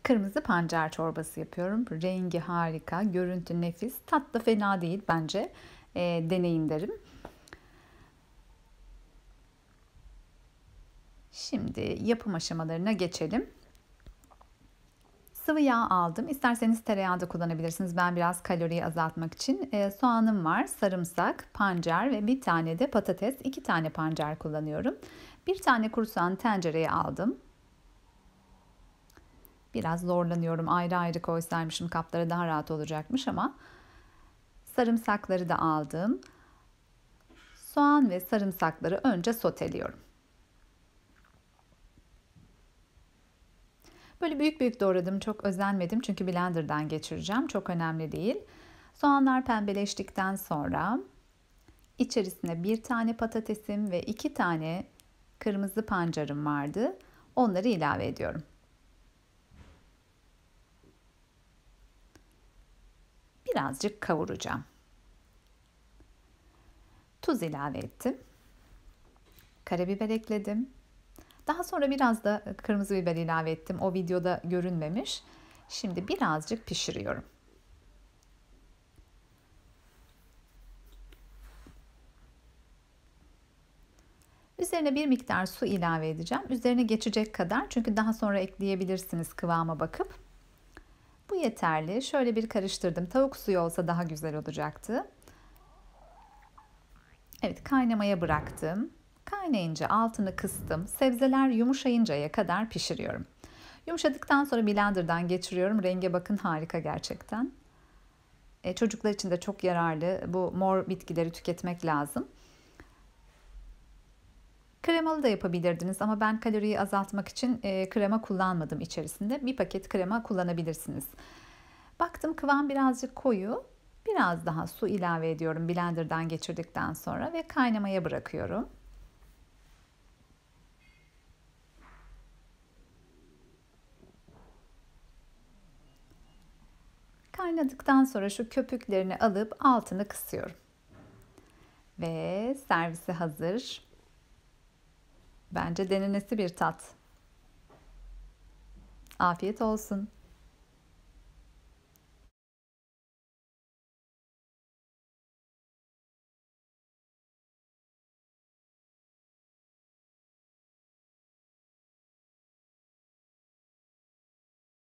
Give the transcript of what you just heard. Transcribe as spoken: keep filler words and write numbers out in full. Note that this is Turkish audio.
Kırmızı pancar çorbası yapıyorum. Rengi harika, görüntü nefis, tat da fena değil bence. E, deneyin derim. Şimdi yapım aşamalarına geçelim. Sıvı yağ aldım. İsterseniz tereyağı da kullanabilirsiniz. Ben biraz kaloriyi azaltmak için. E, soğanım var, sarımsak, pancar ve bir tane de patates. İki tane pancar kullanıyorum. Bir tane kuru soğan tencereye aldım. Biraz zorlanıyorum. Ayrı ayrı koysaymışım kaplara daha rahat olacakmış ama sarımsakları da aldım. Soğan ve sarımsakları önce soteliyorum. Böyle büyük büyük doğradım. Çok özenmedim çünkü blenderdan geçireceğim. Çok önemli değil. Soğanlar pembeleştikten sonra içerisine bir tane patatesim ve iki tane kırmızı pancarım vardı. Onları ilave ediyorum. Birazcık kavuracağım. Tuz ilave ettim. Karabiber ekledim. Daha sonra biraz da kırmızı biber ilave ettim. O videoda görünmemiş. Şimdi birazcık pişiriyorum. Üzerine bir miktar su ilave edeceğim. Üzerine geçecek kadar, çünkü daha sonra ekleyebilirsiniz kıvama bakıp. Bu yeterli. Şöyle bir karıştırdım. Tavuk suyu olsa daha güzel olacaktı. Evet, kaynamaya bıraktım. Kaynayınca altını kıstım. Sebzeler yumuşayıncaya kadar pişiriyorum. Yumuşadıktan sonra blenderdan geçiriyorum. Renge bakın, harika gerçekten. E, çocuklar için de çok yararlı. Bu mor bitkileri tüketmek lazım. Kremalı da yapabilirdiniz ama ben kaloriyi azaltmak için e, krema kullanmadım içerisinde. Bir paket krema kullanabilirsiniz. Baktım kıvam birazcık koyu. Biraz daha su ilave ediyorum blenderdan geçirdikten sonra ve kaynamaya bırakıyorum. Kaynadıktan sonra şu köpüklerini alıp altını kısıyorum. Ve servise hazır. Bence denenesi bir tat. Afiyet olsun.